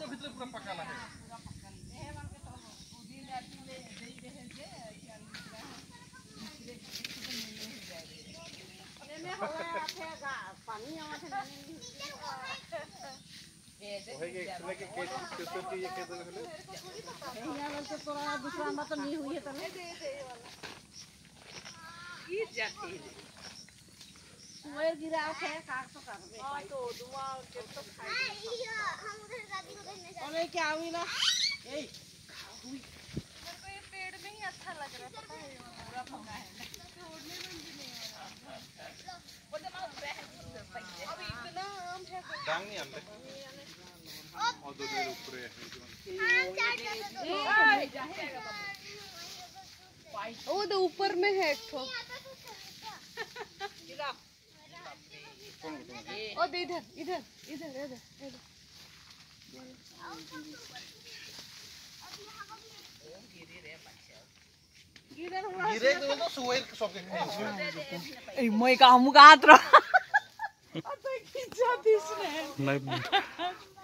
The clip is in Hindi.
भीतर पूरा पकाला है ओहे के इसमें के केस के ये के दे हले यहाँ वाला तो थोड़ा दूसरा मत नहीं हुई है तले ये जाती है वो गिरा है काट तो कर दे हां तो दुआ के तो खाई हम उधर दादी को देखने जा अरे क्या हुई ना ए हुई मेरे को ये पेड़ में ही अच्छा लग रहा है पता है पूरा फंगा है छोड़ने में भी नहीं हो रहा वो तो मां बैठ अब इतना आम है डांग नहीं आंदे और दो देर ऊपर है वो तो ऊपर में है एक ठो ओ इधर इधर इधर इधर गिरे तो सुई सब के ए मैं का हम का हाथ रहा तो खींचा दिस ने नहीं